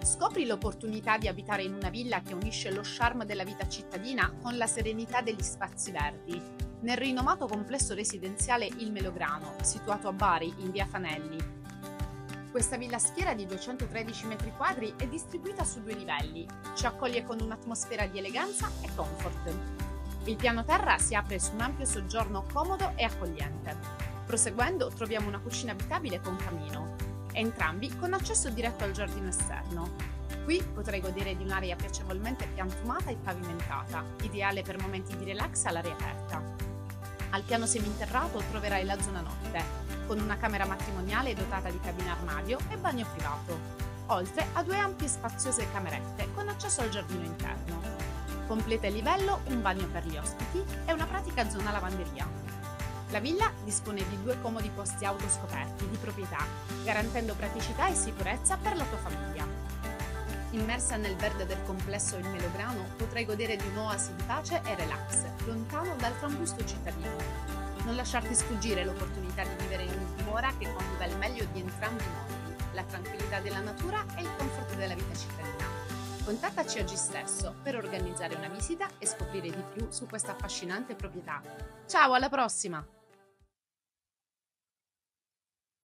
Scopri l'opportunità di abitare in una villa che unisce lo charme della vita cittadina con la serenità degli spazi verdi, nel rinomato complesso residenziale Il Melograno, situato a Bari, in via Fanelli. Questa villa schiera di 213 metri quadri è distribuita su 2 livelli, ci accoglie con un'atmosfera di eleganza e comfort. Il piano terra si apre su un ampio soggiorno comodo e accogliente. Proseguendo troviamo una cucina abitabile con camino, entrambi con accesso diretto al giardino esterno. Qui potrai godere di un'area piacevolmente piantumata e pavimentata, ideale per momenti di relax all'aria aperta. Al piano seminterrato troverai la zona notte, con una camera matrimoniale dotata di cabina armadio e bagno privato, oltre a 2 ampie e spaziose camerette con accesso al giardino interno. Completa il livello un bagno per gli ospiti e una pratica zona lavanderia. La villa dispone di 2 comodi posti auto scoperti di proprietà, garantendo praticità e sicurezza per la tua famiglia. Immersa nel verde del complesso Il Melograno, potrai godere di un'oasi di pace e relax, lontano dal trambusto cittadino. Non lasciarti sfuggire l'opportunità di vivere in una dimora che coniuga il meglio di entrambi i mondi, la tranquillità della natura e il comfort della vita cittadina. Contattaci oggi stesso per organizzare una visita e scoprire di più su questa affascinante proprietà. Ciao, alla prossima!